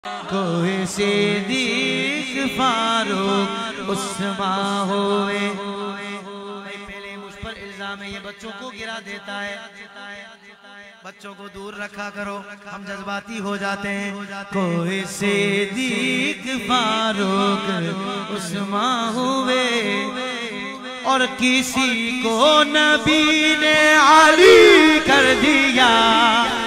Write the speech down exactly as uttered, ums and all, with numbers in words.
कोई सिद्दीक फारूक उस्मान होए। पहले मुझ पर इल्जाम है, ये बच्चों को गिरा देता है। बच्चों को दूर रखा करो, हम जज्बाती हो जाते हैं। कोई सिद्दीक फारूक उस्मान हुए और किसी को नबी ने अली कर दिया।